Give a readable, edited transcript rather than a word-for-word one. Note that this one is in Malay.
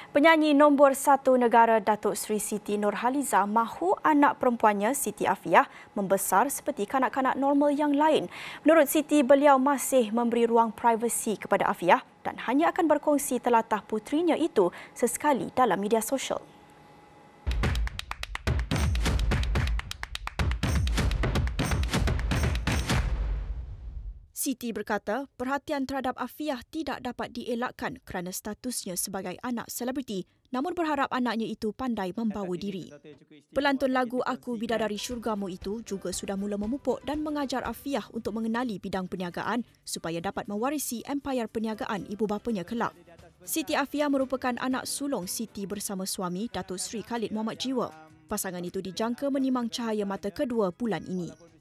Penyanyi nombor 1 negara Datuk Seri Siti Nurhaliza mahu anak perempuannya Siti Aafiyah membesar seperti kanak-kanak normal yang lain. Menurut Siti, beliau masih memberi ruang privasi kepada Aafiyah dan hanya akan berkongsi telatah puterinya itu sesekali dalam media sosial. Siti berkata perhatian terhadap Aafiyah tidak dapat dielakkan kerana statusnya sebagai anak selebriti, namun berharap anaknya itu pandai membawa diri. Pelantun lagu Aku Bidadari Syurgamu itu juga sudah mula memupuk dan mengajar Aafiyah untuk mengenali bidang perniagaan supaya dapat mewarisi empayar perniagaan ibu bapanya kelak. Siti Aafiyah merupakan anak sulung Siti bersama suami Datuk Seri Khalid Mohd Jiwa. Pasangan itu dijangka menimang cahaya mata kedua bulan ini.